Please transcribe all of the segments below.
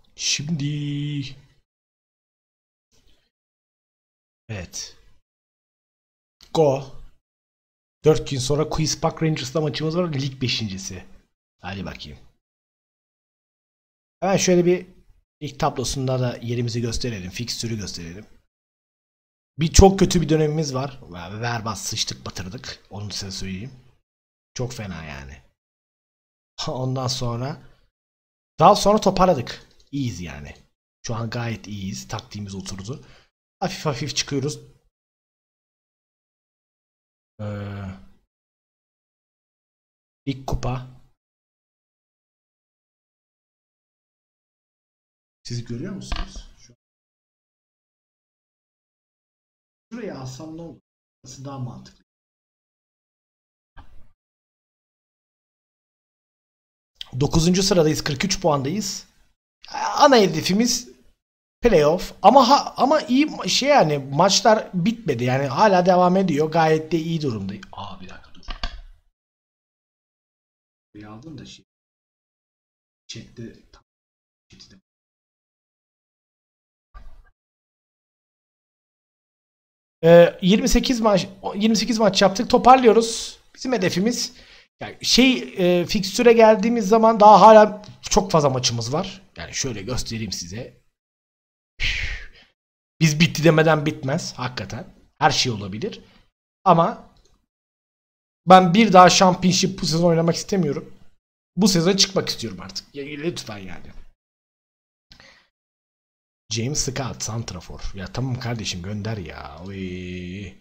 Şimdi evet. Go. 4 gün sonra Queen's Park Rangers'la maçımız var. Lig beşincisi. Hadi bakayım. Hemen şöyle bir ilk tablosunda da yerimizi gösterelim. Fikstürü gösterelim. Bir çok kötü bir dönemimiz var. Berbat sıçtık batırdık. Onu size söyleyeyim. Çok fena yani. Ondan sonra daha sonra toparladık. İyiyiz yani. Şu an gayet iyiyiz. Taktiğimiz oturdu. Hafif hafif çıkıyoruz. Ee, ilk kupa. Siz görüyor musunuz? Şuraya alsam ne olur? Nasıl daha mantıklı? 9. sıradayız. 43 puandayız. Ana hedefimiz playoff. Ama iyi şey yani maçlar bitmedi. Yani hala devam ediyor. Gayet de iyi durumdayım. Bir dakika dur. Bir aldım da şey. Chat'te 28 maç yaptık. Toparlıyoruz. Bizim hedefimiz yani fikstüre geldiğimiz zaman daha hala çok fazla maçımız var. Yani şöyle göstereyim size. Biz bitti demeden bitmez hakikaten. Her şey olabilir. Ama ben bir daha Championship bu sezon oynamak istemiyorum. Bu sezon çıkmak istiyorum artık. Lütfen yani. James Scott Santrafor. Ya tamam kardeşim gönder ya. Oy.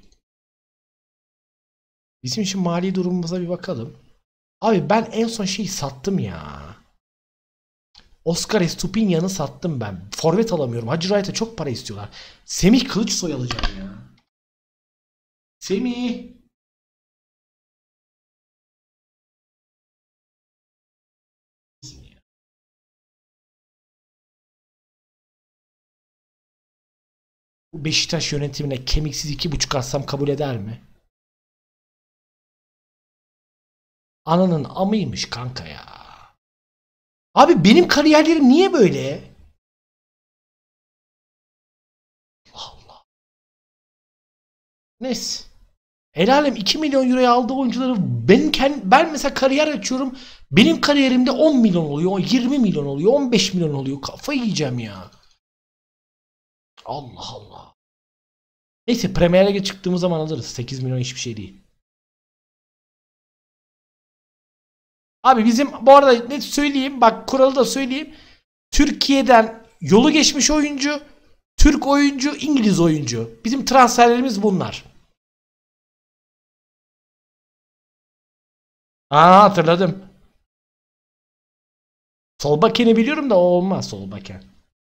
Bizim için mali durumumuza bir bakalım. Abi ben en son şeyi sattım ya. Oscar Estupinian'ı sattım ben. Forvet alamıyorum. Hacı Wright'a çok para istiyorlar. Semih Kılıçsoy alacağım ya. Semih. Bu Beşiktaş yönetimine kemiksiz 2,5 atsam kabul eder mi? Ananın amıymış kanka ya. Abi benim kariyerlerim niye böyle? Allah. Neyse. El alem 2 milyon euroya aldığı oyuncuları ben mesela kariyer açıyorum. Benim kariyerimde 10 milyon oluyor, 20 milyon oluyor, 15 milyon oluyor. Kafayı yiyeceğim ya. Allah Allah. Neyse Premier Lig'e çıktığımız zaman alırız. 8 milyon hiçbir şey değil. Abi bizim bu arada net söyleyeyim. Bak kuralı da söyleyeyim. Türkiye'den yolu geçmiş oyuncu, Türk oyuncu, İngiliz oyuncu. Bizim transferlerimiz bunlar. Hatırladım. Solbaken'i biliyorum da o olmaz Solbaken.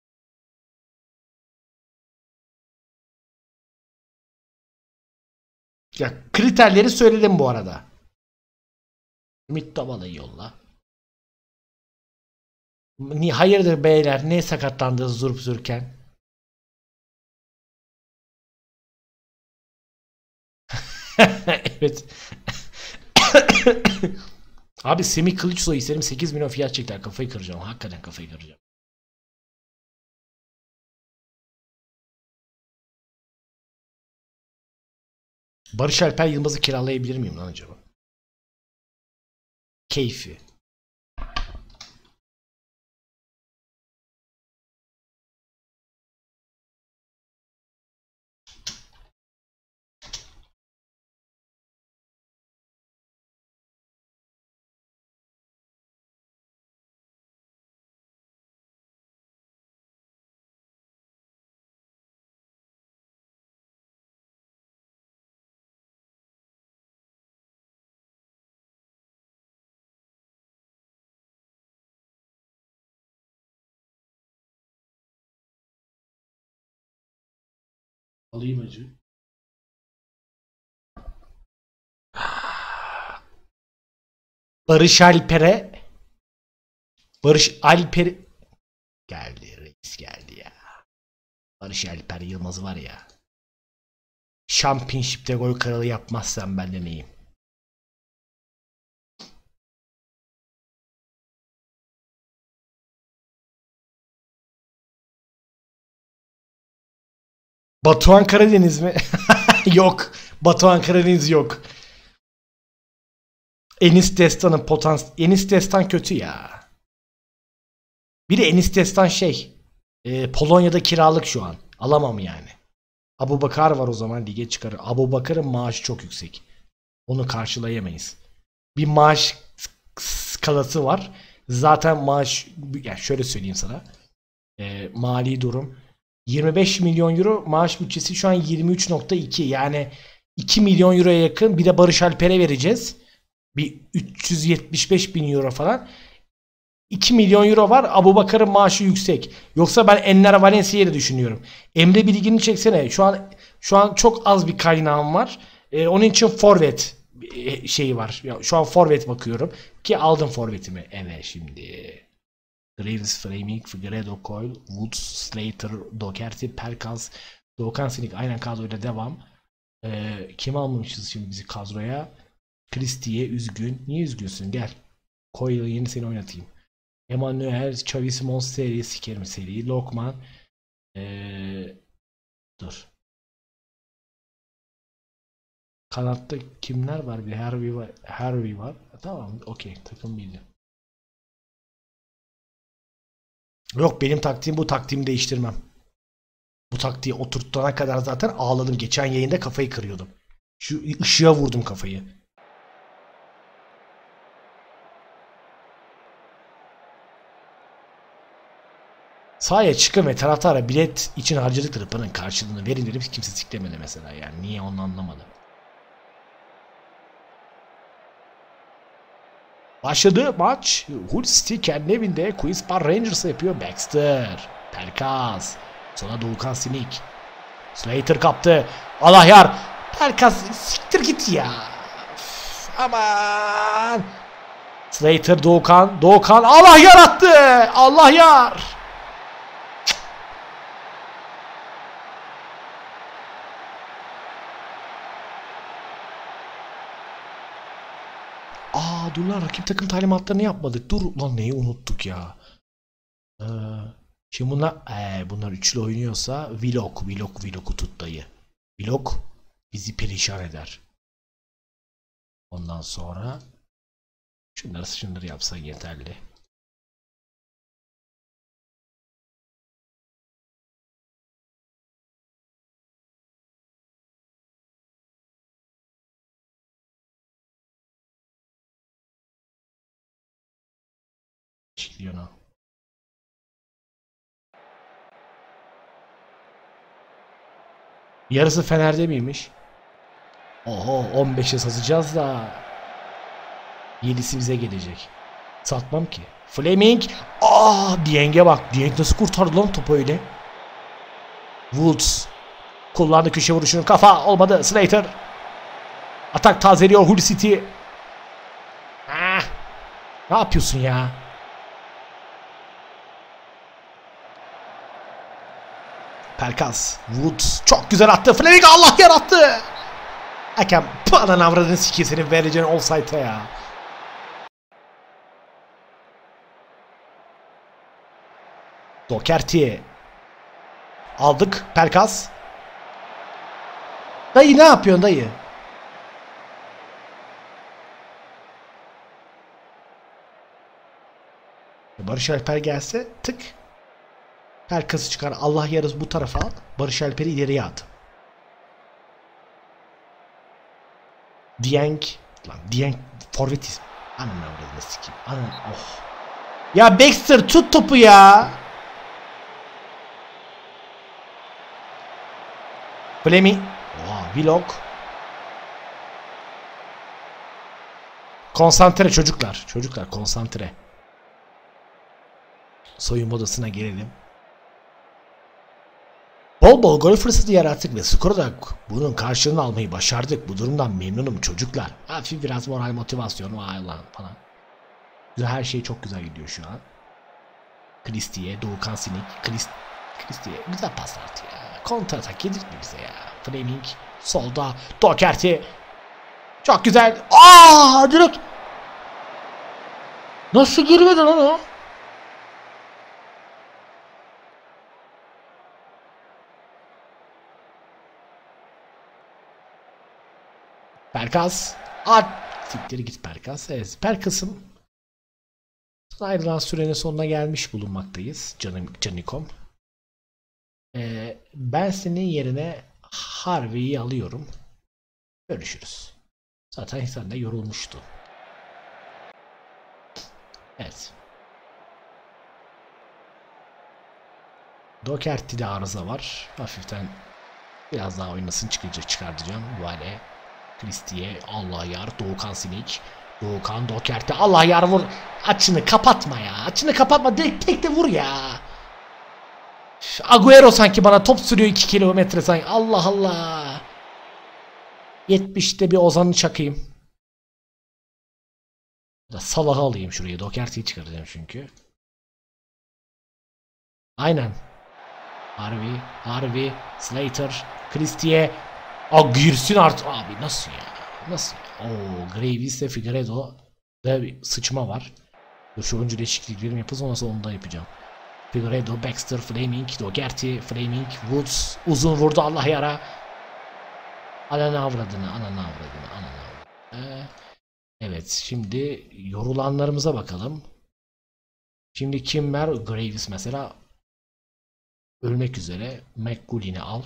Ya kriterleri söyledim bu arada. Ümit Davala'yı yolla. Hayırdır beyler? Ne sakatlandınız durup dururken? Evet. Abi Semih Kılıçsoy isterim 8 milyon fiyat çektiler. Kafayı kıracağım. Hakikaten kafayı kıracağım. Barış Alper Yılmaz'ı kiralayabilir miyim lan acaba? Keyfi. Alayım acı. Barış Alper'e Barış Alper geldi. Reis geldi ya. Barış Alper Yılmaz var ya. Championship'te gol kralı yapmazsam ben de neyim? Batuhan Karadeniz mi? Yok. Batuhan Karadeniz yok. Enis Destan'ın Enis Destan kötü ya. Bir de Enis Destan Polonya'da kiralık şu an. Alamam yani. Abubakar var o zaman lige çıkarır. Abubakar'ın maaşı çok yüksek. Onu karşılayamayız. Bir maaş skalası var. Zaten maaş, yani şöyle söyleyeyim sana. Mali durum 25 milyon euro, maaş bütçesi şu an 23.2, yani 2 milyon euroya yakın. Bir de Barış Alper'e vereceğiz. Bir 375 bin euro falan. 2 milyon euro var. Abubakar'ın maaşı yüksek. Yoksa ben Enner Valencia'yı düşünüyorum. Emre Bilgin'i çeksene. Şu an çok az bir kaynağım var. Onun için forvet şeyi var. Şu an forvet bakıyorum. Ki aldım forvetimi. Evet şimdi. Graves, Framing, Figueredo, Coyle, Woods, Slater, Doherty, Perkins, Doğukan Sinik aynen kadroyla devam. Kim almamışız şimdi bizi kadroya? Christie'ye üzgün. Niye üzgünsün? Gel. Coyle yeni seni oynatayım. Emmanuel, Xavi Simons seri, sikerim seri. Lokman. Dur. Kanatta kimler var? Bir Harvey var. Harvey var. Tamam, okey. Takım bildi. Yok, benim taktiğim bu, taktiğimi değiştirmem. Bu taktiği oturtana kadar zaten ağladım. Geçen yayında kafayı kırıyordum. Şu ışığa vurdum kafayı. Sahaya çıkın ve taraftara bilet için harcadıkları paranın karşılığını verin dedim. Kimse siklemedi mesela, yani. Niye, onu anlamadım. Başladı maç. Hull City kendi evinde Queen's Park Rangers'a yapıyor. Baxter. Perkaz. Sonra Doğukan Sinik. Slater kaptı. Allah yar. Perkaz siktir git ya. Aman. Slater, Doğukan. Doğukan Allah yar attı. Allah yar. Dur lan, rakip takım talimatlarını yapmadık. Dur lan, neyi unuttuk ya. Şimdi bunlar üçlü oynuyorsa Vlog'u tut dayı. Vlog bizi perişan eder. Ondan sonra şunları yapsa yeterli. Çiliyorsun. Yarısı Fener'de miymiş? Oho, 15'e satacağız da 7'si bize gelecek. Satmam ki. Fleming. Dieng'e bak. Dieng nasıl kurtardı lan topu öyle? Woods. Kullandı köşe vuruşunu. Kafa olmadı. Slater. Atak tazeliyor Hull City. Ne yapıyorsun ya? Perkaz. Woods. Çok güzel attı. Fleming Allah yarattı. Hakem bana avradını sikeyim, senin vereceğin offside'a ya. Doherty. Aldık. Perkaz. Dayı ne yapıyorsun dayı? Barış Alper gelse tık. Perkaz'ı çıkar. Allah yarız bu tarafa al. Barış Alper'i ileriye at. Dieng. Lan Dieng forvet. Anam avradını sikeyim. Anam oh. Ya Baxter tut topu ya. Fleming. Vlog. Konsantre çocuklar. Çocuklar konsantre. Soyunma odasına gelelim. Bol bol gol fırsatı yarattık ve skoru da bunun karşılığını almayı başardık. Bu durumdan memnunum çocuklar. Hafif biraz moral motivasyon falan. Güzel, her şey çok güzel gidiyor şu an. Christie'ye, Doğukan Sinik, Christie'ye güzel pas attı ya. Kontra atak yedirtme bize ya. Fleming solda, Doherty. Çok güzel. Direkt. Nasıl girmedi lan o? Pelkas. At. Siktir git Pelkas. Evet, Pelkas'ın ayrılan sürenin sonuna gelmiş bulunmaktayız. Canikom. Ben senin yerine Harvey'i alıyorum. Görüşürüz. Zaten sen de yorulmuştu. Evet. Doherty'de arıza var. Hafiften biraz daha oynasın çıkartacağım. Vale. Christie'ye Allah yar. Doğukan Sinik. Doğukan Doherty. Allah yar vur. Açını kapatma ya. Açını kapatma. Tek de vur ya. Agüero sanki bana top sürüyor 2 kilometre sanki. Allah Allah. 70'te bir Ozan'ı çakayım. Salah'ı alayım şuraya. Doherty'yi çıkaracağım çünkü. Aynen. Harvey, Slater, Christie. Girsin artık. Abi nasıl ya? Nasıl ya? Graves ve Figueiredo da bir sıçma var. Dur şu oyuncu değişikliklerimi yapacağız. Ondan sonra onu da yapacağım. Figueiredo, Baxter, Flaming, Doherty, Flaming, Woods. Uzun vurdu Allah yara. Ananı avradını. Evet şimdi yorulanlarımıza bakalım. Şimdi kim var? Graves mesela ölmek üzere. McGullin'i al.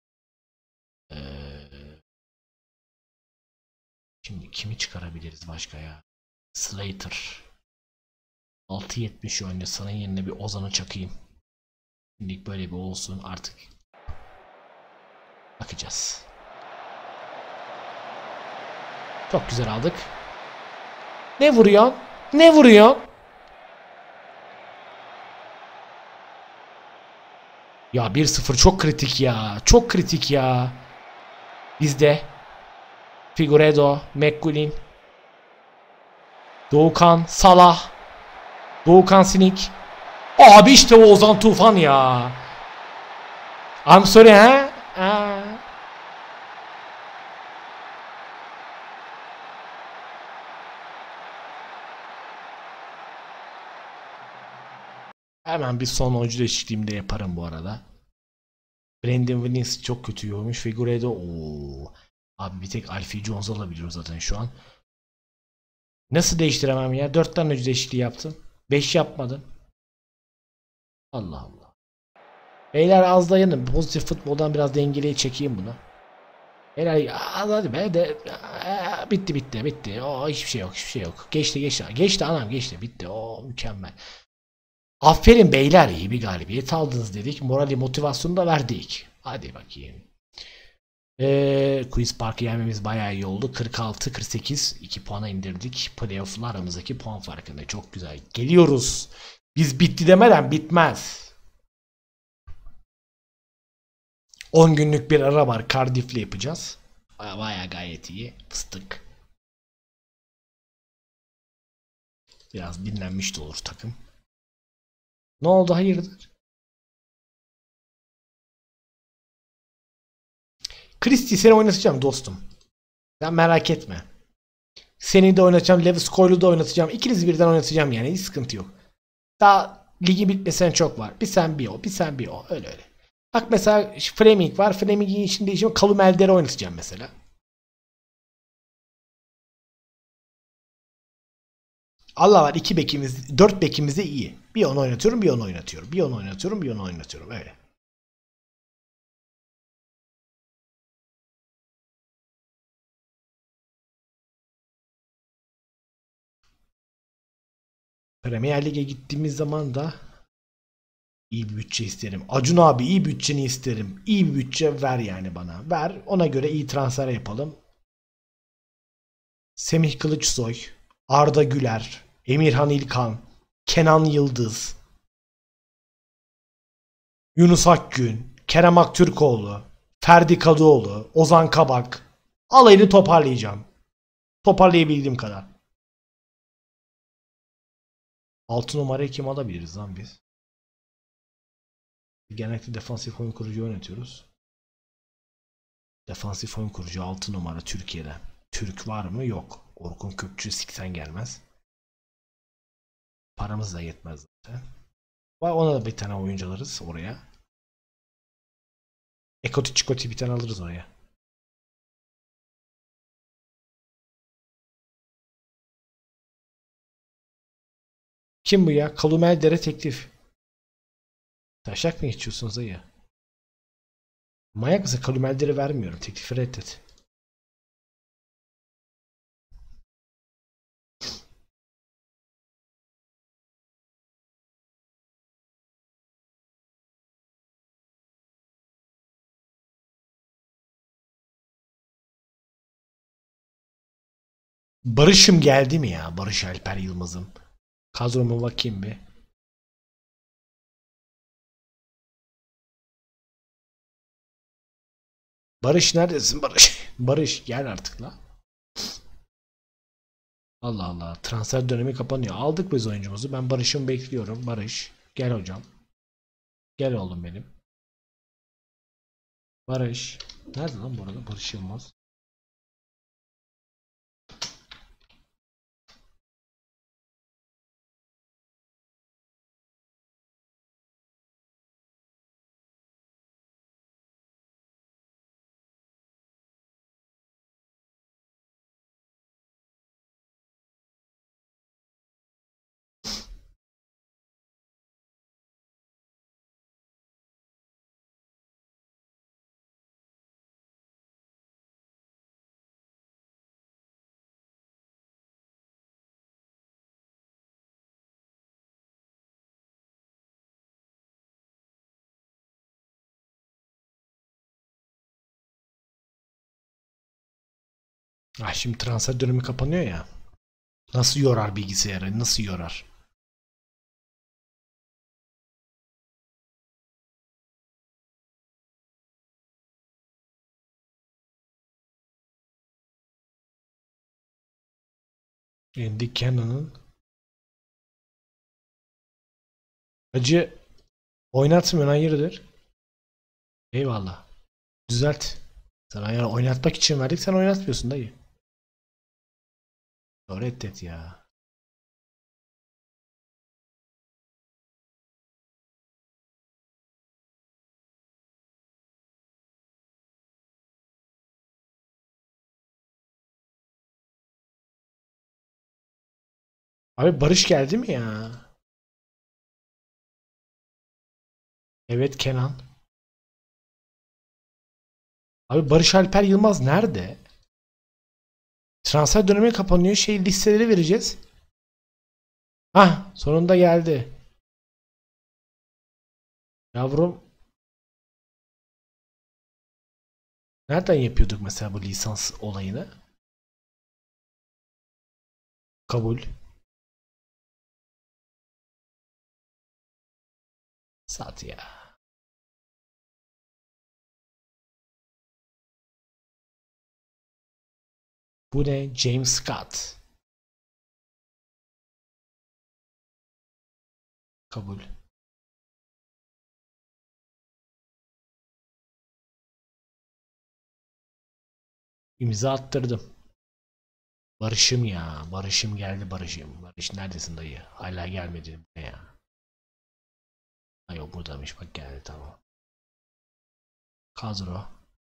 Şimdi kimi çıkarabiliriz başka ya? Slater. 6.70 oynuyor. Sana yerine bir Ozan'ı çakayım. Şimdilik böyle bir olsun artık. Bakacağız. Çok güzel aldık. Ne vuruyor? Ne vuruyor? Ya 1-0 çok kritik ya. Çok kritik ya. Bizde Figueiredo, McGullin, Doğukan, Salah, Doğukan Sinik. Abi işte o Ozan Tufan ya. I'm sorry ha? Hemen bir son oyuncu değişikliğimi de yaparım bu arada. Brandon Williams çok kötü yormuş. Figueiredo. Abi bir tek Alfie Jones alabiliyoruz zaten şu an. Nasıl değiştiremem ya? 4 tane oyuncu değişikliği yaptım. 5 yapmadım. Allah Allah. Beyler az dayanın. Pozitif futboldan biraz dengeliye çekeyim bunu. Beyler hadi be de bitti. Hiçbir şey yok. Geçti anam geçti. Bitti. Mükemmel. Aferin beyler iyi bir galibiyet aldınız dedik. Morali motivasyonu da verdik. Hadi bakayım. Queen's Park'ı yenmemiz bayağı iyi oldu. 46-48 2 puana indirdik. Playoff'la aramızdaki puan farkında. Çok güzel. Geliyoruz. Biz bitti demeden bitmez. 10 günlük bir ara var. Cardiff'le yapacağız. Bayağı gayet iyi. Fıstık. Biraz dinlenmiş de olur takım. Ne oldu hayırdır? Christie seni oynatacağım dostum. Sen merak etme. Seni de oynatacağım. Lewis Coyle'u da oynatacağım. İkinizi birden oynatacağım yani. Hiç sıkıntı yok. Daha ligi bitmesine çok var. Bir sen bir o. Bir sen bir o. Öyle. Bak mesela Fleming var. Fleming'in içinde işim Callum Elder'i oynatacağım mesela. Allah var 2 bekimiz 4 bekimiz de iyi. Bir onu oynatıyorum bir onu oynatıyorum. Bir onu oynatıyorum bir onu oynatıyorum. Öyle. Premier Lig'e gittiğimiz zaman da iyi bir bütçe isterim. Acun abi iyi bütçeni isterim. İyi bir bütçe ver yani bana. Ver ona göre iyi transfer yapalım. Semih Kılıçsoy, Arda Güler, Emirhan İlkan, Kenan Yıldız, Yunus Akgün, Kerem Aktürkoğlu, Ferdi Kadıoğlu, Ozan Kabak. Alayını toparlayacağım. Toparlayabildiğim kadar. 6 numarayı kim alabiliriz lan biz? Genellikle defansif oyun kurucu yönetiyoruz. Defansif oyun kurucu 6 numara Türkiye'de. Türk var mı? Yok. Orkun Kökçü siksen gelmez. Paramız da yetmez zaten. Ona da bir tane oyuncu alırız oraya. Ekoti Çikoti bir tane alırız oraya. Kim bu ya? Kalumel Dere teklif. Taşak mı geçiyorsunuz dayı? Manyak mısın? Kalumel Dere vermiyorum. Teklifi reddet. Barış'ım geldi mi ya? Barış Alper Yılmaz'ım. Kadroma bakayım bir. Barış neredesin Barış? Barış gel artık la. Allah Allah. Transfer dönemi kapanıyor. Aldık biz oyuncumuzu. Ben Barış'ımı bekliyorum. Barış. Gel hocam. Gel oğlum benim. Barış. Nerede lan bu arada? Barış Yılmaz. Ah şimdi transfer dönemi kapanıyor ya. Nasıl yorar bilgisayarı? Nasıl yorar? Andy Cannon'ın acı oynatmıyor hayırdır? Eyvallah. Düzelt. Sana yani oynatmak için verdik sen oynatmıyorsun dayı. Reddet ya. Abi Barış geldi mi ya? Evet Kenan. Abi Barış Alper Yılmaz nerede? Transfer dönemi kapanıyor. Şey listeleri vereceğiz. Hah sonunda geldi. Yavrum. Nereden yapıyorduk mesela bu lisans olayını? Kabul. Sat ya. Bu ne? James Scott. Kabul. İmza attırdım. Barış'ım ya. Barış'ım geldi Barış'ım. Barış neredesin dayı? Hala gelmedi. Ne ya? Ha yok buradaymış. Bak geldi tamam. Kadro.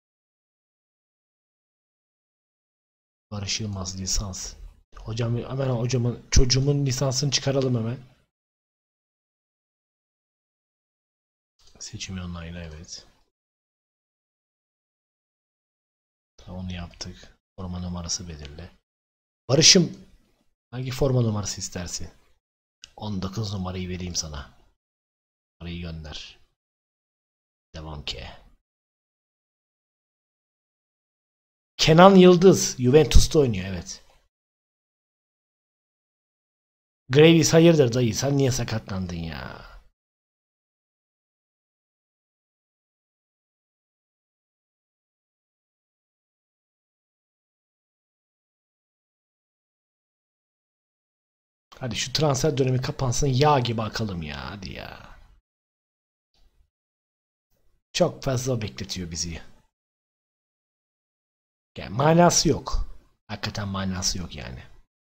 Barış Yılmaz lisans. Hocam hemen çocuğumun lisansını çıkaralım hemen. Seçimi onayla evet. Tamam, onu yaptık. Forma numarası belirle. Barış'ım hangi forma numarası istersin? 19 numarayı vereyim sana. Numarayı gönder. Devam ki. Kenan Yıldız Juventus'ta oynuyor evet. Graves hayırdır dayı sen niye sakatlandın ya? Hadi şu transfer dönemi kapansın yağ gibi akalım ya hadi ya. Çok fazla bekletiyor bizi. Yani manası yok. Hakikaten manası yok yani.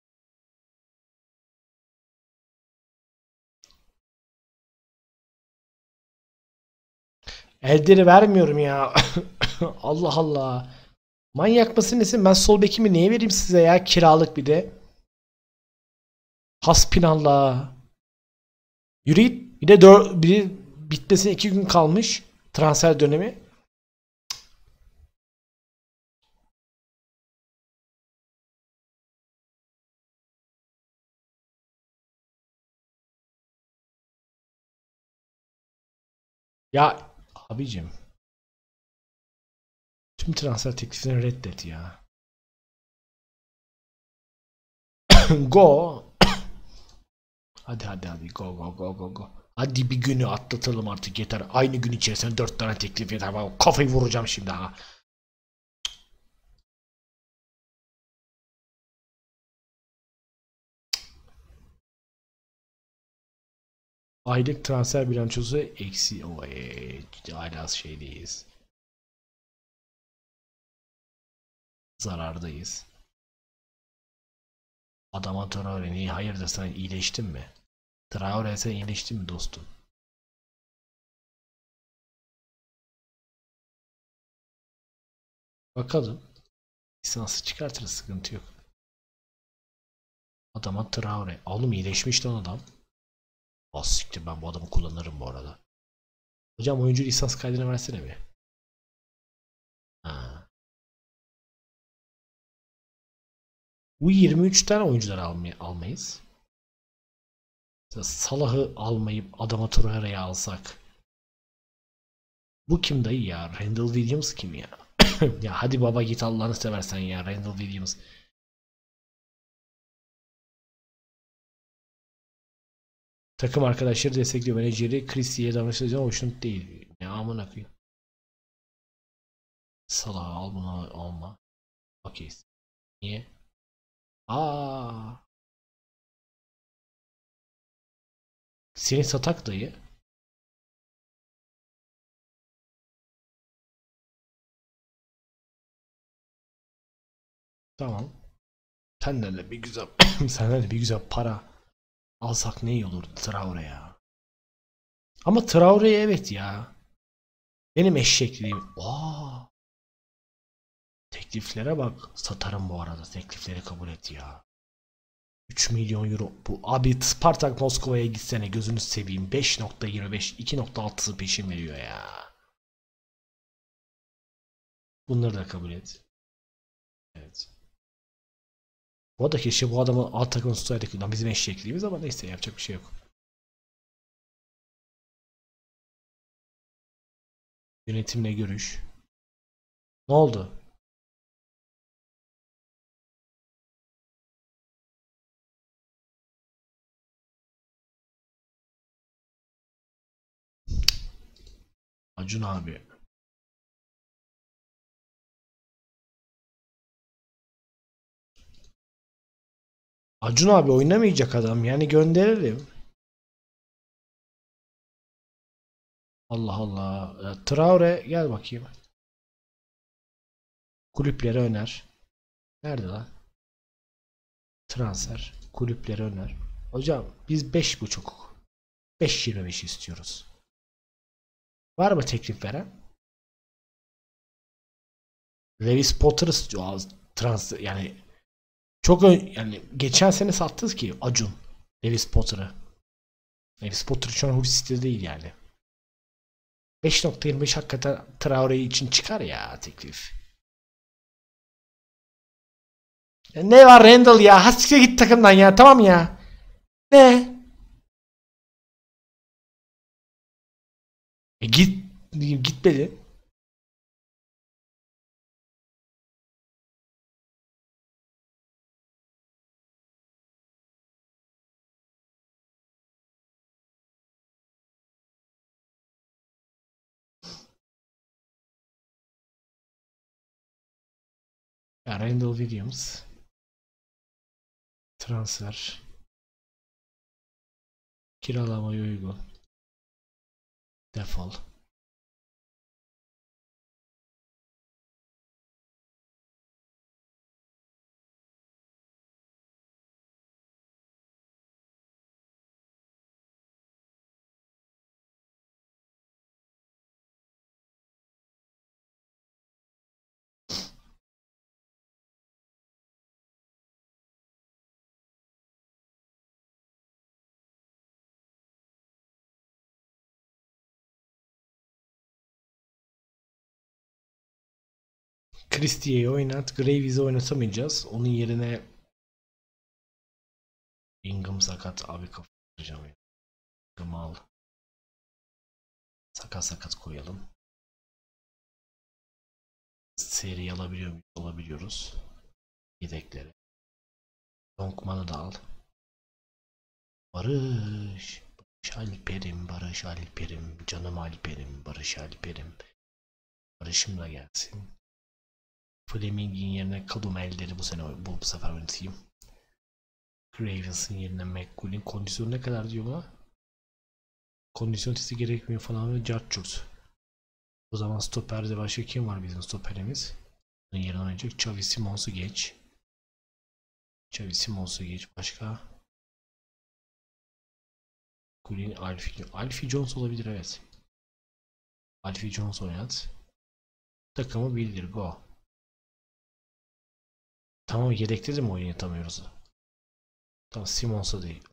Elderi vermiyorum ya. Allah Allah. Manyak mısın nesin? Ben sol bekimi niye vereyim size ya? Kiralık bir de. Hasbinallah. Yürü git. Bir bitmesine 2 gün kalmış transfer dönemi. Ya abicim, tüm transfer tekliflerini reddet ya. Go. Hadi go. Hadi bir günü atlatalım artık, yeter. Aynı gün içerisinde 4 tane teklif yeter. Ben kafayı vuracağım şimdi ha. Aylık transfer bilançosu eksi. Hala şeydeyiz. Zarardayız. Adama Traore, niye hayırdır, sen iyileştin mi? Traore, sen iyileştin mi dostum? Bakalım. Lisansı çıkartırız, sıkıntı yok. Adama Traore. Oğlum iyileşmiş lan adam. Az siktir, ben bu adamı kullanırım bu arada. Hocam oyuncu lisans kaydını versene bir. Ha. Bu 23 tane oyuncular almayız. Mesela Salah'ı almayıp adama Traore'yi alsak. Bu kim dayı ya? Randall Williams kim ya? Ya hadi baba git Allah'ını seversen ya, Randall Williams. Takım arkadaşları destekliyor. Menajeri Christie'ye danışacağım, hoşnut değil. Ne amına koyayım. Salah al, bunu alma. Okey. Niye? Aa, seni satak dayı. Tamam. Senden de bir güzel senden de bir güzel para alsak ne iyi olur Traore ya. Ama Traore'ye evet ya. Benim eşekliğim. Aa, tekliflere bak. Satarım bu arada. Teklifleri kabul et ya. 3 milyon euro. Bu abi, Spartak Moskova'ya gitsene, gözünü seveyim. 5.25, 2.6'sı peşin veriyor ya. Bunları da kabul et. Evet. Bu arada keşke bu adamı alt takımı tutsaydık. Lan bizim eşekliğimiz, ama neyse, yapacak bir şey yok. Yönetimle görüş. Ne oldu? Acun abi. Acun abi oynamayacak adam. Yani gönderelim. Allah Allah. Traore gel bakayım. Kulüplere öner. Nerede lan? Transfer. Kulüplere öner. Hocam biz 5.5. 5.25 istiyoruz. Var mı teklif veren? Lewis Potter istiyor. Transfer yani çok yani geçen sene sattınız ki Acun Lewis Potter'ı. Lewis Potter şu an Hull değil yani. 5.25 hakikaten Traore için çıkar ya teklif. Ya ne var Randall ya? Hasikse git takımdan ya. Tamam ya. Ne? Gitmedi. Ya Randall Williams transfer, kiralamaya uygun, defol. Christie'yi oynat. Graves'i oynatamayacağız. Onun yerine Ingham sakat. Abi kafayacağım ya. Ingham'ı al. Sakat sakat koyalım. Seri alabiliyor muyuz? Alabiliyoruz. Yedekleri. Donkman'ı da al. Barış. Barış Alper'im. Barış Alper'im. Canım Alper'im. Barış Alper'im. Barış'ım da gelsin. Fleming'in yerine Kadumel'leri bu sefer oynatayım. Ravens'ın yerine McCool'in kondisyonu ne kadar diyor buna? Kondisyon testi gerekmiyor falan ve cart. O zaman stoperde başka kim var bizim stoperimiz? Bunun yerine oynayacak. Xavi Simons'u geç. Xavi Simons'u geç. Başka? Kulin Alfie Jones olabilir, evet. Alfie Jones oynat. Takımı bildir. Go. Tamam, yedekte de mi oynatamıyoruz? Tamam, Simons'a değil.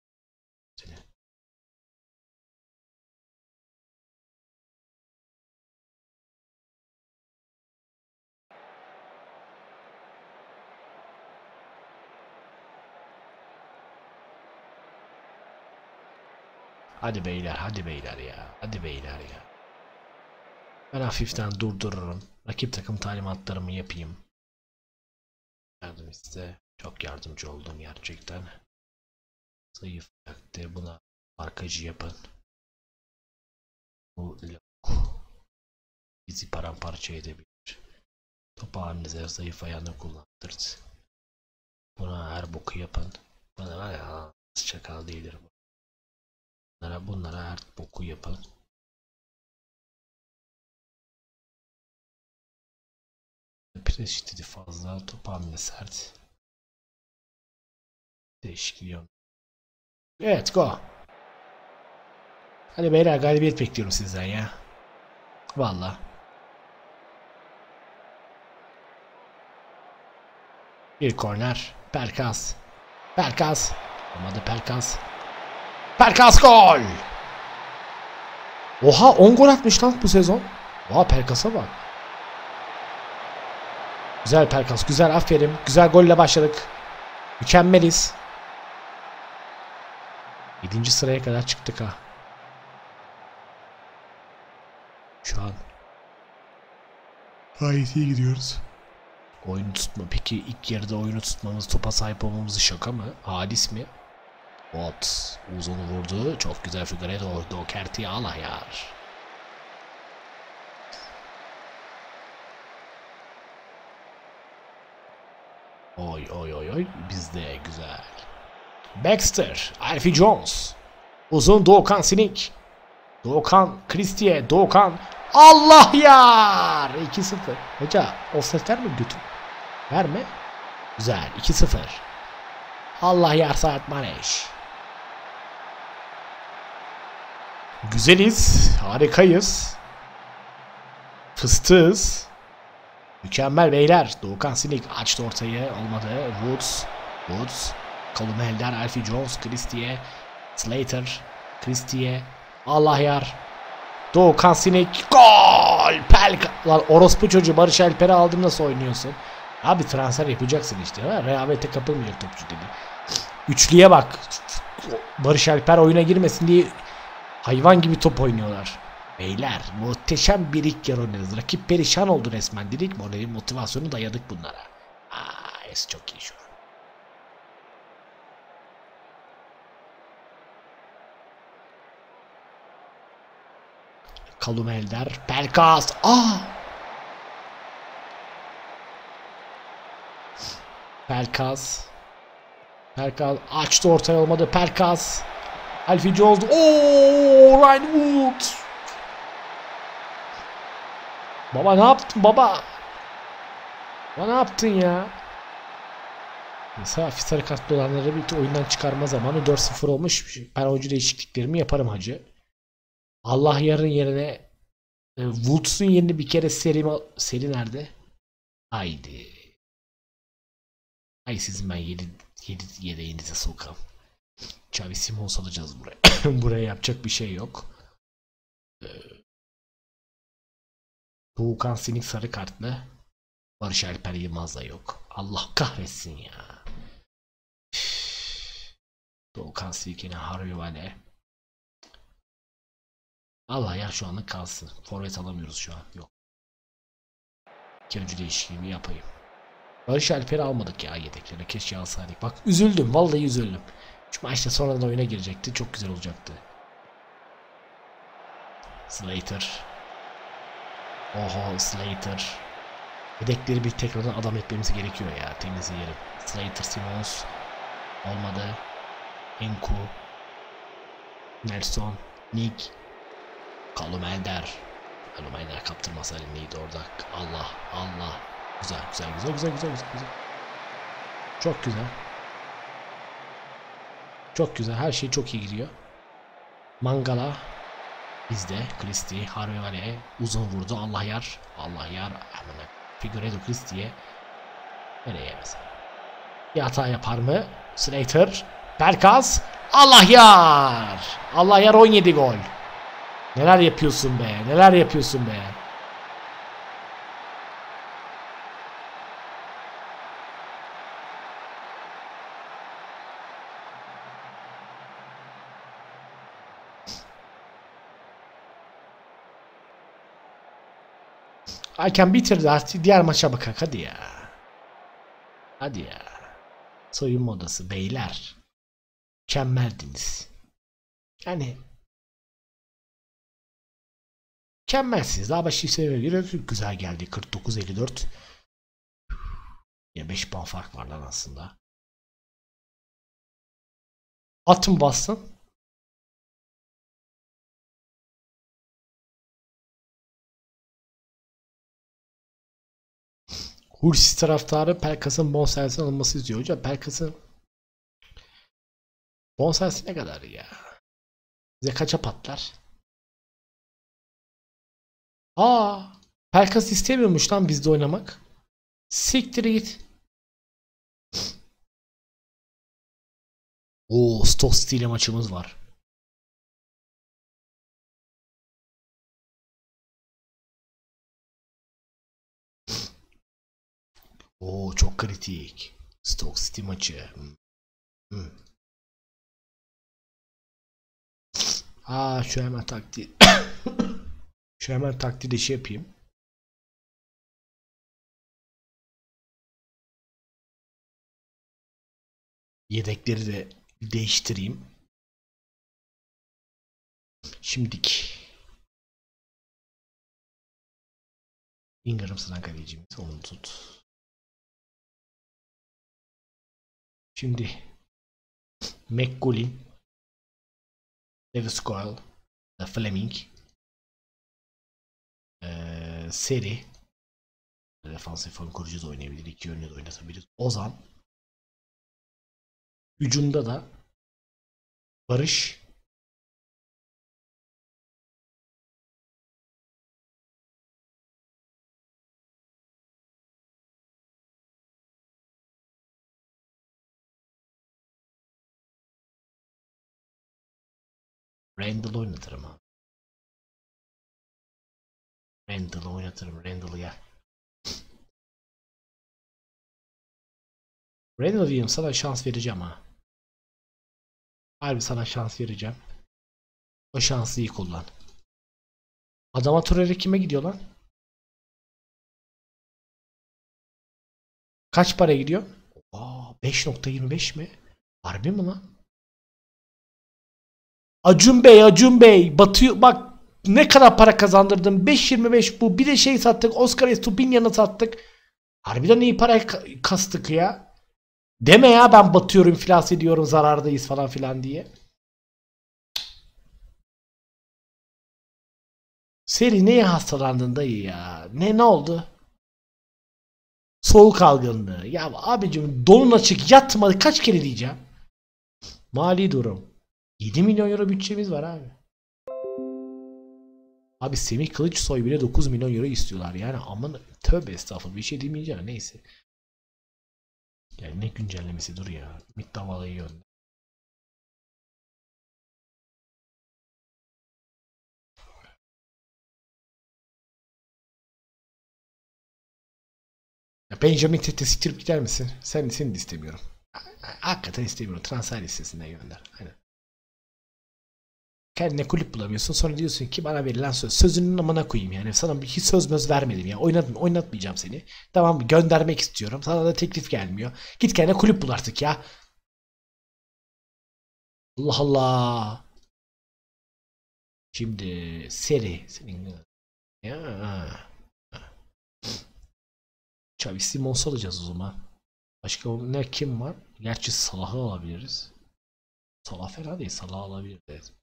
Hadi beyler, hadi beyler ya. Hadi beyler ya. Ben hafiften durdururum. Rakip takım talimatlarımı yapayım. Yardım iste. Çok yardımcı oldum gerçekten. Zayıf ayakta buna arkacı yapın. Bu bizi paramparça edebilir. Topu halinize zayıf ayağını kullandırdı. Buna her boku yapın. Bana var ya, çakal değildir bu. Bunlara her boku yapın. Pres şiddeti fazla. Top hamle sert. Değişik. Evet, go. Hadi beyler, galibiyet bekliyorum sizden ya. Valla. Bir korner. Pelkas. Pelkas. Olmadı Pelkas. Pelkas gol. Oha, 10 gol atmış lan bu sezon. Oha, Pelkas'a bak. Güzel Pelkas, güzel, aferin. Güzel golle başladık. Mükemmeliz. 7. sıraya kadar çıktık ha. Şu an gayet iyi gidiyoruz. Oyunu tutma. Peki ilk yarıda oyunu tutmamız, topa sahip olmamız şaka mı? Hadis mi? Bot uzun vurdu. Çok güzel figüre doğru. Dokerti Alayar. Oy oy oy oy. Bizde güzel. Baxter. Alfie Jones. Uzun Doğukan Sinik. Doğukan Christie. Doğukan. Allah yar. 2-0. Hoca offsetler mi götür? Verme. Güzel. 2-0. Allah yar Saat Maneş. Güzeliz. Harikayız. Fıstığız. Mükemmel beyler. Doğukan Sinik açtı ortayı. Olmadı. Woods. Callum Helder. Alfie Jones. Christie. Slater. Christie. Allah yar. Doğukan Sinik. Gol. Lan orospu çocuğu, Barış Alper'i aldım, nasıl oynuyorsun? Abi transfer yapacaksın işte. Rehavete kapılmıyor topçu dedi. Üçlüye bak. Barış Alper oyuna girmesin diye hayvan gibi top oynuyorlar. Beyler muhteşem bir ilk yarı oynadınız. Rakip perişan oldu resmen. Dedik moralin motivasyonu dayadık bunlara. Çok iyi şu an. Callum Helder. Pelkas. Pelkas açtı ortaya, olmadı. Pelkas. Alfie Jones. Ryan Wood. Baba ne yaptın baba? Baba ne yaptın ya? Mesela hafif sarı kartlı olanları bir oyundan çıkarma zamanı. 4-0 olmuş. Ben oyuncu değişikliklerimi yaparım hacı. Allah yarın yerine Woods'un yerine bir kere seri nerede? Haydi. Ay sizin ben yedeğinize sokam. Xavi Simons alacağız buraya. Buraya yapacak bir şey yok. Doğukan Sinik sarı kartlı. Barış Alper Yılmaz da yok. Allah kahretsin ya. Doğukan Silke'ne Harvey Vale. Allah ya şu anlık kalsın. Forvet alamıyoruz şu an. Yok. İki oyuncu değişikliğimi yapayım. Barış Alper'i almadık ya yedeklerine. Keşke alsaydık. Bak üzüldüm. Vallahi üzüldüm. Şu maçta sonradan oyuna girecekti. Çok güzel olacaktı. Slater. Oho Slater. Yedekleri bir tekrardan adam etmemiz gerekiyor ya. Temizleyelim. Slater Simons. Olmadı. Enku. Nelson. Nick. Callum Elder. Callum Elder kaptırmasaydı neydi orada? Allah Allah. Güzel güzel güzel güzel güzel güzel. Çok güzel. Çok güzel. Her şey çok iyi gidiyor. Mangala. Bizde. Christie. Harvey uzun vurdu. Allah yar. Allah yar. Amına. Figueredo Christie'ye. Nereye yemez? Bir hata yapar mı? Slater. Pelkas. Allah yar. Allah yar 17 gol. Neler yapıyorsun be? Neler yapıyorsun be? Hakem bitirdi artık. Diğer maça bakak hadi ya. Hadi ya. Soyunma odası beyler. Mükemmeldiniz. Yani mükemmelsiniz. Daha başka seviyeye göre güzel geldi. 49-54. Ya 5 puan fark var lan aslında. Atın bassın. Hulsi taraftarı Pelkas'ın bonservisine alınması istiyor. Hocam Pelkas'ın bonservisi ne kadar ya? Bize kaça patlar? Aa, Pelkas istemiyormuş lan bizde oynamak. Siktir git. Oo, Stoke City ile maçımız var. Oo, çok kritik. Stoke City maçı. Hmm. Aa, şu hemen taktiği. Şu hemen taktiği de şey yapayım. Yedekleri de değiştireyim. Şimdik. Ingram sıran kalecimiz. Onu tut. Şimdi McGullin, Lewis Coyle, Fleming, Seri, defansif form kurucu da oynayabilir. İki yönlü de oynatabiliriz. Ozan. Hücumda da Barış, Randall oynatırım abi. Randall'ı oynatırım. Randall'ı gel. Randall Williams sana şans vereceğim ha. Harbi sana şans vereceğim. O şansı iyi kullan. Adama Traore kime gidiyor lan? Kaç para gidiyor? Aa, 5.25 mi? Harbi mi lan? Acun Bey, Acun Bey. Batıyor bak ne kadar para kazandırdım. 5.25 bu. Bir de şey sattık. Oscar Estupinyan'ı sattık. Harbiden iyi para kastık ya. Deme ya ben batıyorum, iflas ediyorum, zarardayız falan filan diye. Seri neye hastalandın dayı ya? Ne oldu? Soğuk algınlığı. Ya abicim donun açık yatmadı kaç kere diyeceğim. Mali durum. 7 milyon euro bütçemiz var abi. Abi Semih Kılıçsoy bile 9 milyon euro istiyorlar. Yani aman tövbe estağfurullah bir şey demeyeceğim neyse. Yani ne güncellemesi dur ya. Ümit Davala'yı gönder. Benjamin Tete siktirip gider misin? Seni de istemiyorum. Hakikaten istemiyorum. Transfer listesinden gönder. Aynen. Kendine kulüp bulamıyorsun. Sonra diyorsun ki bana verilen söz. Sözünün amına koyayım yani. Sana hiç söz vermedim ya. Oynatmayacağım seni. Tamam mı? Göndermek istiyorum. Sana da teklif gelmiyor. Git kendine kulüp bul artık ya. Allah Allah. Şimdi seri. Senin ya. Xavi Simons'u alacağız o zaman. Başka ne kim var? Gerçi Salah'ı alabiliriz. Salah fena değil. Salah'ı alabiliriz.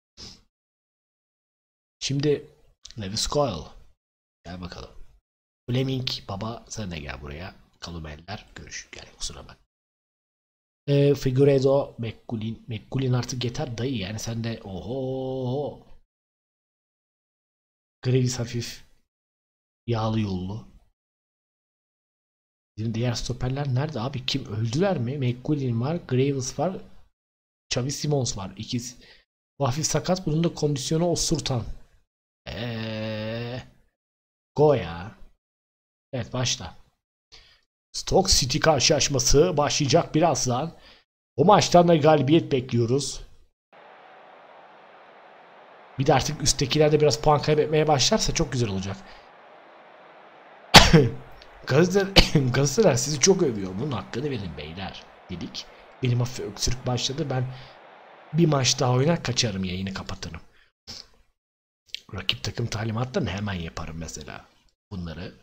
Şimdi Lewis Coyle. Gel bakalım. Fleming baba sen de gel buraya. Kalumeller görüş. Gel kusura bak. Figueredo, McGullin artık yeter dayı yani sen de oho. Graves hafif yağlı yollu. Bizim diğer stoperler nerede abi? Kim öldüler mi? McGullin var, Graves var, Xavi Simons var. İkisi. Bu hafif sakat. Bunun da kondisyonu osurtan. Go ya. Evet başla. Stoke City karşılaşması başlayacak birazdan. O maçtan da galibiyet bekliyoruz. Bir de artık üsttekiler de biraz puan kaybetmeye başlarsa çok güzel olacak. Gazeteler sizi çok övüyor. Bunun hakkını verin beyler dedik. Benim hafif öksürük başladı. Ben bir maç daha oynar kaçarım, yayını kapatırım. Rakip takım talimatlarını hemen yaparım mesela. Bunları.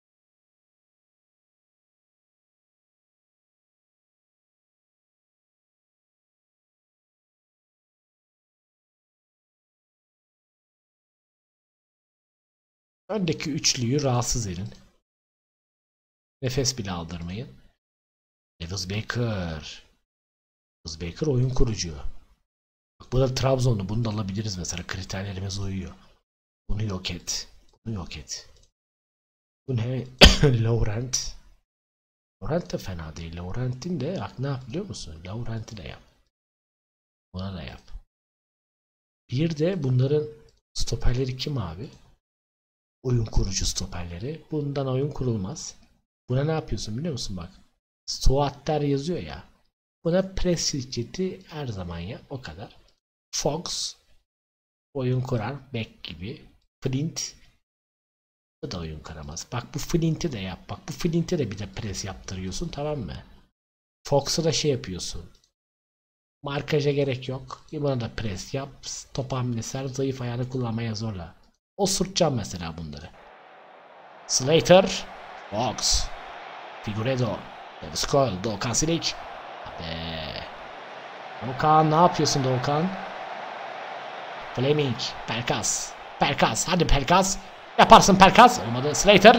Öndeki üçlüyü rahatsız edin. Nefes bile aldırmayın. Lewis Baker. Lewis Baker oyun kurucu. Bak bu da Trabzonlu. Bunu da alabiliriz mesela. Kriterlerimiz uyuyor. Bunu yok et. Bunu yok et. Bu ne? Laurent. Laurent de fena değil. Laurent'in de bak ne yap biliyor musun? Laurent'i de yap. Buna da yap. Bir de bunların stoperleri kim abi? Oyun kurucu stoperleri. Bundan oyun kurulmaz. Buna ne yapıyorsun biliyor musun bak. Stoatter yazıyor ya. Buna pres şiddeti her zaman ya. O kadar. Fox oyun kurar. Back gibi. Flint bu da oyun kuramaz. Bak bu Flint'i de yap. Bak bu Flint'e de bir de pres yaptırıyorsun tamam mı? Fox'a da şey yapıyorsun. Markaja gerek yok. Buna da pres yap. Top hamlesi zayıf ayağını kullanmaya zorla. Osurtacağım mesela bunları. Slater. Fox. Figueredo. Lewis Coyle. Doğukan Silik. Doğukan ne yapıyorsun Doğukan? Fleming. Pelkas. Pelkas. Hadi Pelkas. Yaparsın Pelkas. Olmadı. Slater.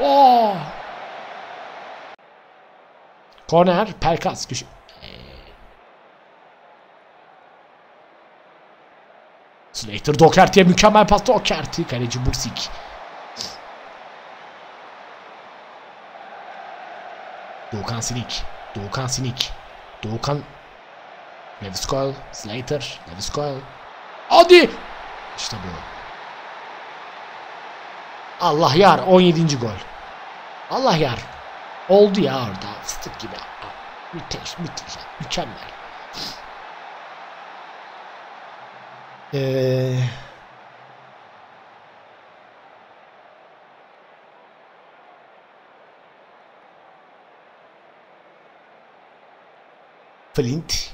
Corner. Pelkas. Slater Doherty'ye mükemmel pas. Doherty. Kaleci Bursik. Doğukan Sinik. Doğukan Sinik. Doğukan. Lewis Coyle. Slater. Lewis Coyle. Hadi. İşte bu. Allah yar. 17. gol. Allah yar. Oldu ya orada. Fıstık gibi. Müthiş. Müthiş. Mükemmel. Flint.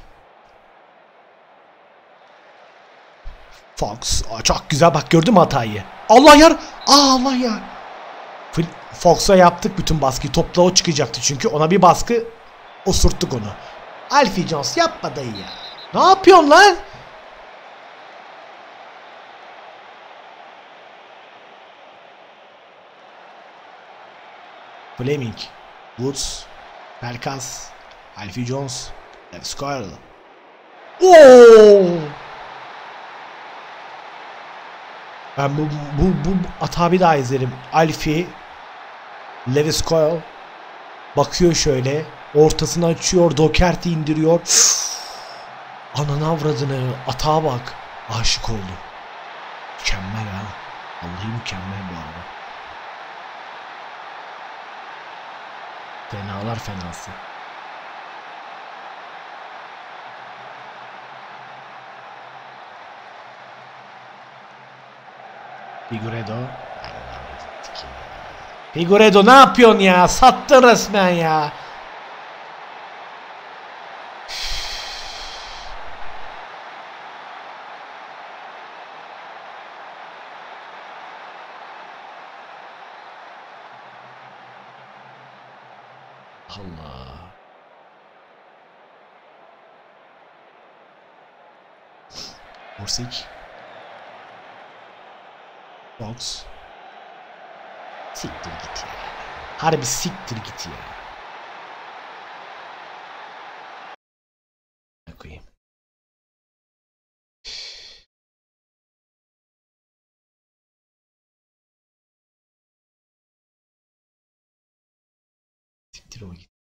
Fox. Çok güzel bak gördün mü hatayı? Allah yar. Allah yar. Fox'a yaptık bütün baskıyı. Topla o çıkacaktı çünkü. Ona bir baskı osurttuk onu. Alfie Jones yapma dayı ya. Ne yapıyorsun lan? Fleming. Woods. Pelkas. Alfie Jones. Lewis Coyle. Oo! Ben bu atağı daha izlerim. Alfie. Lewis Coyle. Bakıyor şöyle. Ortasını açıyor. Doherty indiriyor. Ananı avradını. Atağa bak. Aşık oldum. Mükemmel ha. Vallahi mükemmel bu arada. Fenalar fenası. Figueiredo. Figueiredo ne yapıyorsun ya? Sattın resmen ya. Allah. Mursik. Box. Siktir git ya. Harbi siktir git ya. Ne koyayım? Siktir o git.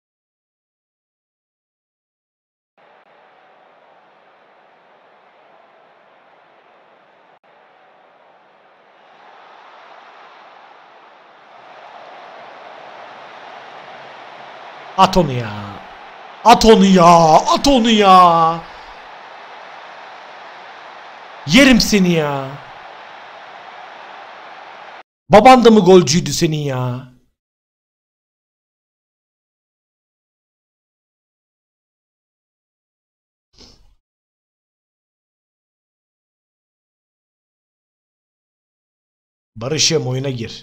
At onu ya. At onu ya. At onu ya. Yerim seni ya. Baban da mı golcüydü senin ya? Barış'ım oyuna gir.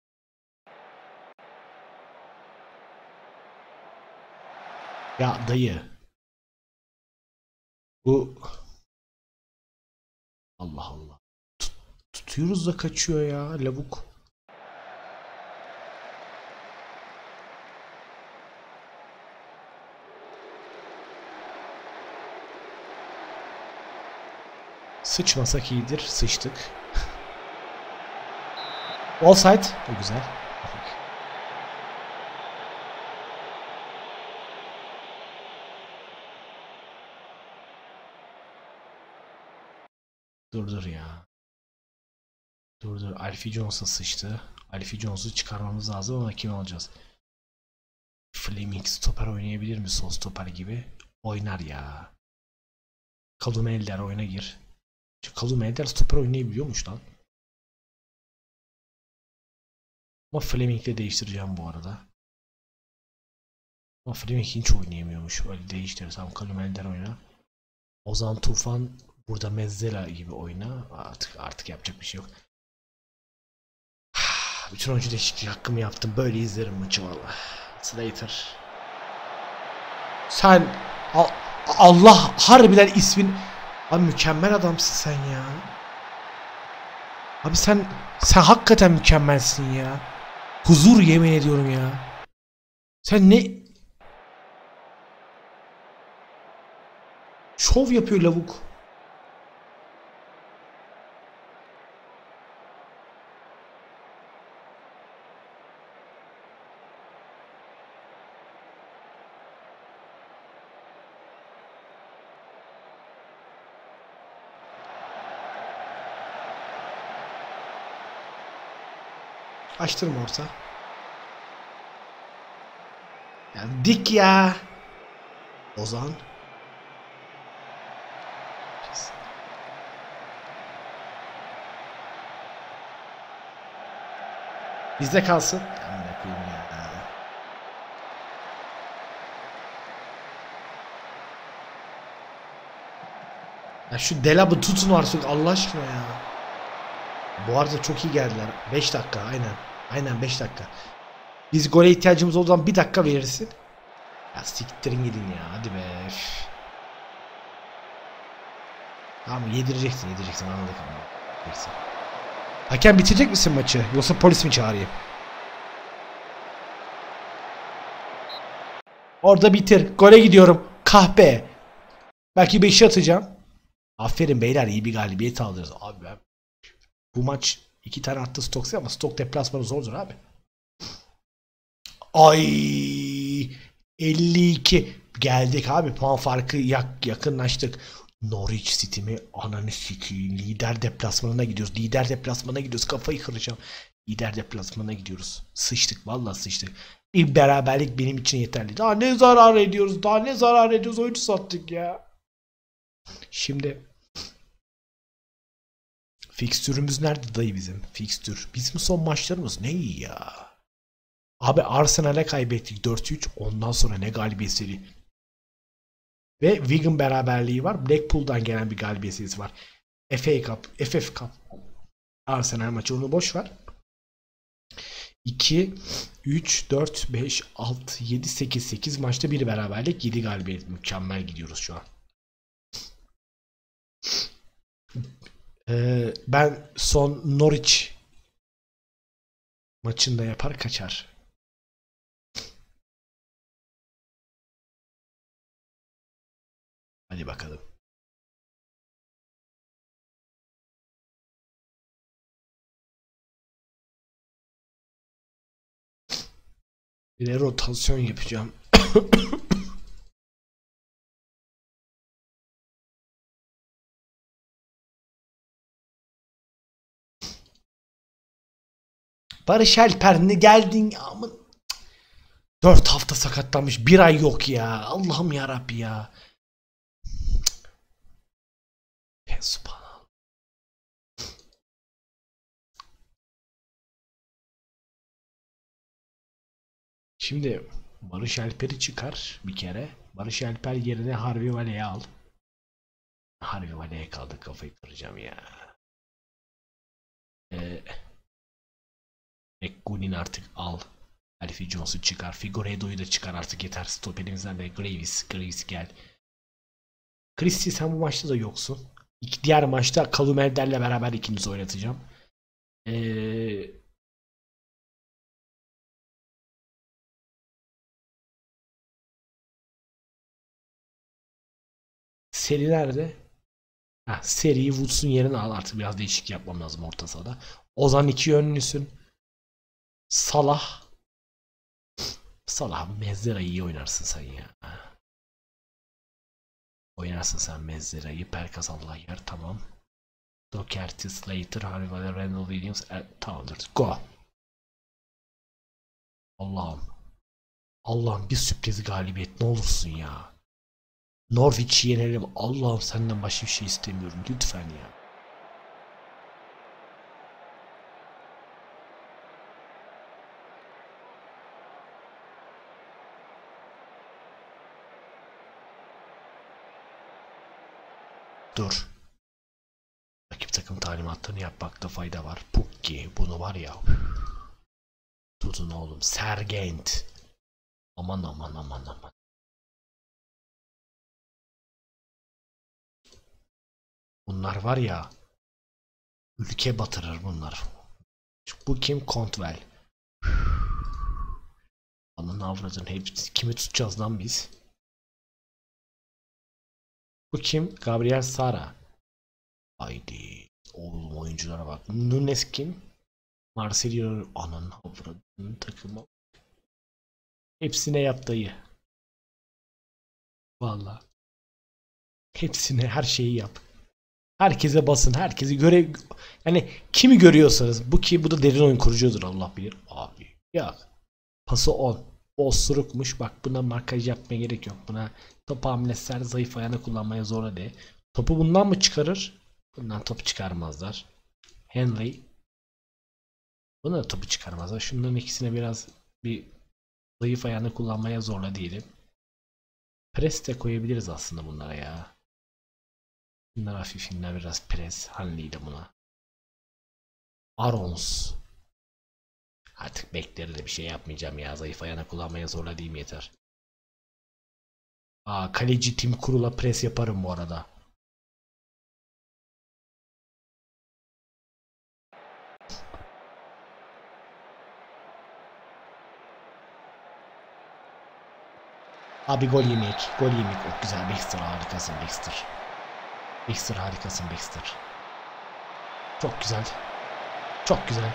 Ya dayı. Bu Allah Allah. Tutuyoruz da kaçıyor ya lavuk. Sıçmasak iyidir. Sıçtık. Offside. O güzel. Dur ya. Dur. Alfie Jones'a sıçtı. Alfie Jones'u çıkarmamız lazım ama kim alacağız? Fleming stoper oynayabilir mi? Sol stoper gibi. Oynar ya. Kalum Elder oyuna gir. Kalum Elder stoper oynayabiliyormuş lan. Ama Fleming'le değiştireceğim bu arada. Ama Fleming hiç oynayamıyormuş. Öyle değiştirir. Tamam Kalum Elder oyna. Ozan Tufan burada Mezzela gibi oyna. Artık yapacak bir şey yok. Bütün oyuncu değişikliği hakkımı yaptım. Böyle izlerim maçı valla. Slater. Sen Allah harbiden ismin. Abi mükemmel adamsın sen ya. Abi sen hakikaten mükemmelsin ya. Huzur yemin ediyorum ya. Sen ne şov yapıyor lavuk. Açtırma orta. Yani dik ya. Ozan. Bizde kalsın. Amına koyayım ya. Ya şu Delab'ı tutun artık Allah aşkına ya. Bu arada çok iyi geldiler. 5 dakika aynen. Aynen 5 dakika. Biz gole ihtiyacımız olduğu zaman 1 dakika verirsin. Ya siktirin gidin ya. Hadi be. Üf. Tamam yedireceksin anladık ama. Neyse. Hakem bitirecek misin maçı? Yoksa polis mi çağırayım? Orada bitir. Gole gidiyorum. Kahpe. Belki 5'i atacağım. Aferin beyler iyi bir galibiyet alırız. Abi ben bu maç 2 tane attı Stokes'e ama Stoke deplasmanı zordur abi. Ay 52 geldik abi puan farkı yakınlaştık. Norwich City mi? Ananı sikeyim. Lider deplasmanına gidiyoruz. Kafayı kıracağım. Lider deplasmanına gidiyoruz. Sıçtık. Vallahi sıçtık. Bir beraberlik benim için yeterli. Daha ne zarar ediyoruz? Daha ne zarar ediyoruz? Oyuncu sattık ya. Şimdi fikstürümüz nerede dayı bizim? Fikstür. Bizim son maçlarımız ne iyi ya. Abi Arsenal'e kaybettik 4-3. Ondan sonra ne galibiyet seri. Ve Wigan beraberliği var. Blackpool'dan gelen bir galibiyet serisi var. FA Cup, FF Cup. Arsenal maçı, onu boş ver. 2, 3, 4, 5, 6, 7, 8 maçta bir beraberlik, 7 galibiyet. Mükemmel gidiyoruz şu an. Ben son Norwich maçında yapar kaçar. Hadi bakalım. Bir de rotasyon yapacağım. Barış Alper ne geldin ama 4 hafta sakatlanmış, 1 ay yok ya. Allah'ım ya Rabbi ya. Subhanallah. Şimdi Barış Alper'i çıkar bir kere. Barış Alper yerine Harvey Vale'yi al. Harvey Vale'ye kaldı, kafayı kıracağım ya. McGunin artık al. Alfie Jones'u çıkar. Figueiredo'yu da çıkar artık, yeter. Stoperimizden de Graves gel. Christie sen bu maçta da yoksun. Diğer maçta Kalumerder'le beraber ikimizi oynatacağım. Seri nerede? Seriyi Woods'un yerine al, artık biraz değişik yapmam lazım orta sahada. Ozan 2 yönlüsün. Salah. Salah, Mezzera'yı iyi oynarsın sen ya. Oynarsın sen Mezzera'yı. Pelkas Allah yer, tamam. Doherty, Slater, Harvey, Randall Williams. Tamamdır. Go. Allah'ım. Allah'ım bir sürpriz galibiyet ne olursun ya. Norwich'i yenelim. Allah'ım senden başka bir şey istemiyorum. Lütfen ya. Dur. Rakip takım talimatlarını yapmakta fayda var. Pukki bunu var ya. Tutun oğlum. Sergent. Aman aman aman aman. Bunlar var ya. Ülke batırır bunlar. Bu kim? Cantwell. Aman avradın, hepsi kimi tutacağız lan biz? Bu kim? Gabriel Sara. Haydi. Oğlum oyunculara bak. Nunes kim? Marcelo. Ananın avradının takımı. Hepsine yap dayı. Valla. Hepsine her şeyi yap. Herkese basın. Herkesi görev... Yani kimi görüyorsanız. Bu ki bu da derin oyun kurucudur, Allah bilir. Abi. Ya. Pası 10. Osurukmuş. Bak buna markaj yapmaya gerek yok. Buna top hamlesi zayıf ayağını kullanmaya zorla de. Topu bundan mı çıkarır? Bundan topu çıkarmazlar. Henry. Buna da topu çıkarmazlar. Şunların ikisine biraz bir zayıf ayağını kullanmaya zorla diyelim. Pres de koyabiliriz aslında bunlara ya. Bunlar hafifinden biraz pres. Hanley'di buna. Arons. Artık bekleri de bir şey yapmayacağım ya. Zayıf ayağını kullanmaya zorla diyeyim yeter. Kaleci Tim Kurul'a pres yaparım bu arada. Abi gol yemek. Gol yemek. Çok güzel. Baxter harikasın Baxter. Baxter harikasın Baxter. Çok güzel. Çok güzel.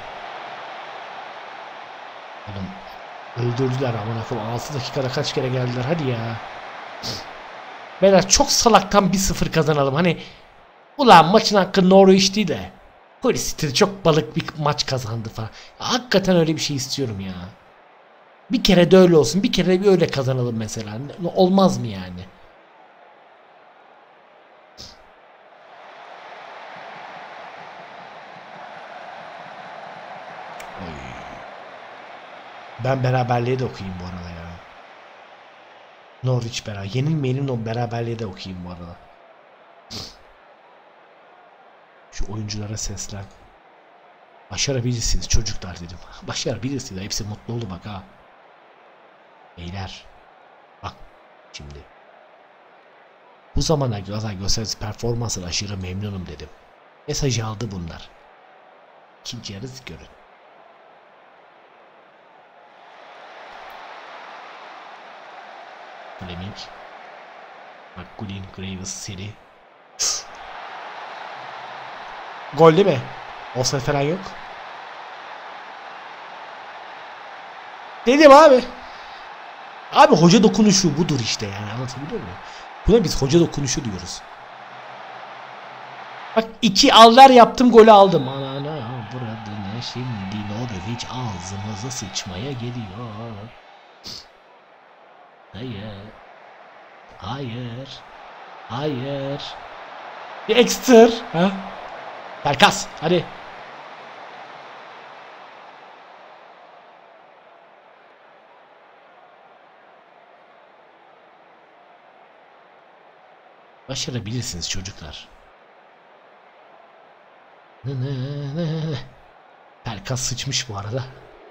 Oğlum öldürdüler aman akım. 6 dakikada kaç kere geldiler. Hadi ya. Beyler çok salaktan 1-0 kazanalım. Hani ulan maçın hakkı Norwich'ti de. Hull City çok balık bir maç kazandı falan. Hakikaten öyle bir şey istiyorum ya. Bir kere de öyle olsun. Bir kere de bir öyle kazanalım mesela. Olmaz mı yani? Oy. Ben beraberliğe de okuyayım bu arada ya. Norwich beraber. Yenilmeyelim, o beraberliğe de okuyayım bu arada. Şu oyunculara seslen. Başarabilirsiniz çocuklar dedim. Başarabilirsiniz. Hepsi mutlu oldu bak ha. Beyler. Bak şimdi. Bu zamana kadar gösterdiğiniz performansla aşırı memnunum dedim. Mesajı aldı bunlar. İkinci yarısı görün. Fleming. McGullin, Graves, Seri. Gol değil mi? Offside falan yok. Dedim abi. Abi hoca dokunuşu budur işte yani, anlatabiliyor muyum? Buna biz hoca dokunuşu diyoruz. Bak 2 alver yaptım, golü aldım. Ana burada ne şimdi, Norwich ağzımıza sıçmaya geliyor. Hayır. Hayır. Hayır. Bir ekstra. Ha? Berkas hadi. Başarabilirsiniz çocuklar. Berkas sıçmış bu arada.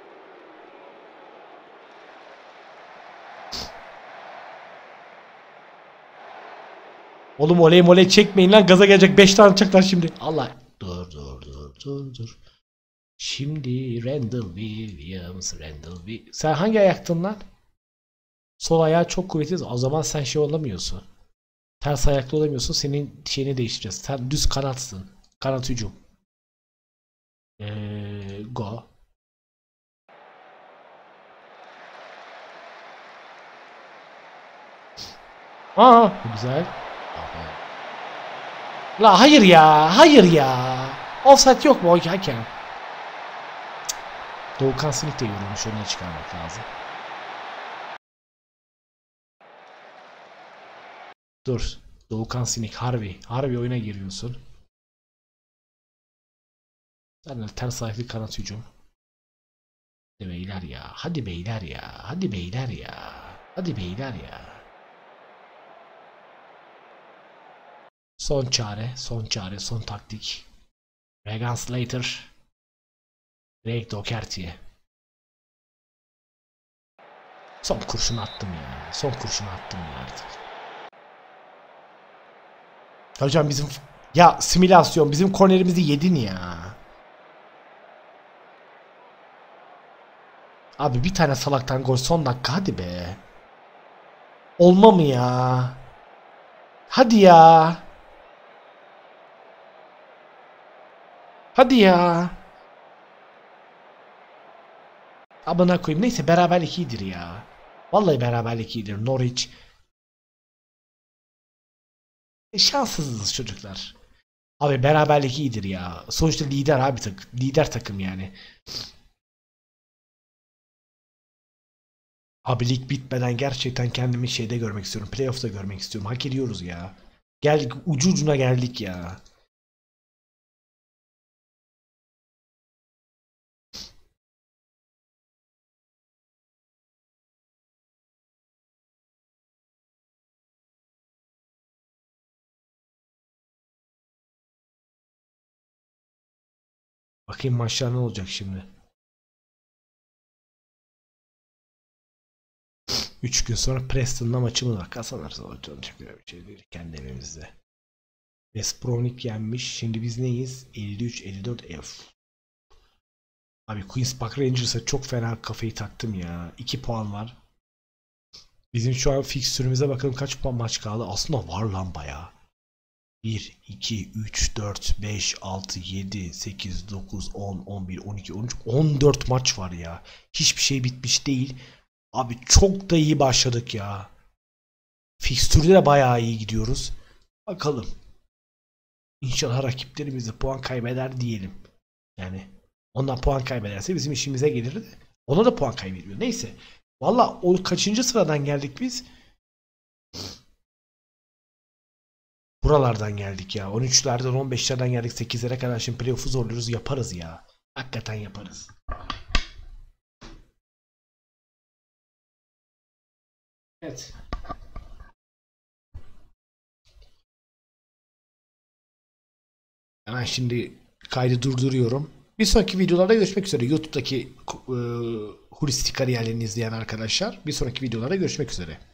Oğlum oley moley çekmeyin lan, gaza gelecek 5 tane atacaklar şimdi. Allah. Dur. Şimdi Randall Williams. Sen hangi ayaktın lan? Sol ayağı çok kuvvetli. O zaman sen şey olamıyorsun. Ters ayaklı olamıyorsun. Senin şeyini değiştireceğiz. Sen düz kanatsın. Kanat hücum. Go. Aa, güzel. La hayır ya. Hayır ya. Offside yok mu o hakem? Doğukan Sinik de yorulmuş. Onu çıkarmak lazım. Dur. Doğukan Sinik. Harbi oyuna giriyorsun. Sen de ters ayaklı kanat hücum. Hadi beyler ya. Hadi beyler ya. Hadi beyler ya. Hadi beyler ya. Son çare. Son çare. Son taktik. Regan Slater. Greg Doherty'ye. Son kurşunu attım ya. Son kurşunu attım ya artık. Hocam bizim ya simülasyon bizim kornerimizi yedin ya. Abi bir tane salaktan gol son dakika, hadi be. Olma mı ya? Hadi ya. Hadi ya. Amına koyayım. Neyse beraberlik iyidir ya. Vallahi beraberlik iyidir. Norwich. Şanssızız çocuklar. Abi beraberlik iyidir ya. Sonuçta lider abi lider takım yani. Abi lig bitmeden gerçekten kendimi şeyde görmek istiyorum. Playoff'ta görmek istiyorum. Hak ediyoruz ya. Geldik, ucu ucuna geldik ya. Bakayım maçlar ne olacak şimdi. 3 gün sonra Preston'la maçımız var. Kazanırız, olacak bir şey değil. Kendi evimizde. West Bromwich yenmiş. Şimdi biz neyiz? 53-54 F. Abi Queen's Park Rangers'a çok fena kafayı taktım ya. 2 puan var. Bizim şu an fikstürümüze bakalım kaç puan maç kaldı. Aslında var lan bayağı. 1, 2, 3, 4, 5, 6, 7, 8, 9, 10, 11, 12, 13, 14 maç var ya. Hiçbir şey bitmiş değil. Abi çok da iyi başladık ya. Fikstürde de bayağı iyi gidiyoruz. Bakalım. İnşallah rakiplerimiz de puan kaybeder diyelim. Yani ondan puan kaybederse bizim işimize gelir de. Ona da puan kaybediyor. Neyse. Valla o kaçıncı sıradan geldik biz? Buralardan geldik ya. 13'lerden 15'lerden geldik 8'lere kadar. Şimdi playoff'u zorluyoruz. Yaparız ya. Hakikaten yaparız. Evet. Hemen şimdi kaydı durduruyorum. Bir sonraki videolarda görüşmek üzere. YouTube'daki Hulistik kariyerlerini izleyen arkadaşlar. Bir sonraki videolarda görüşmek üzere.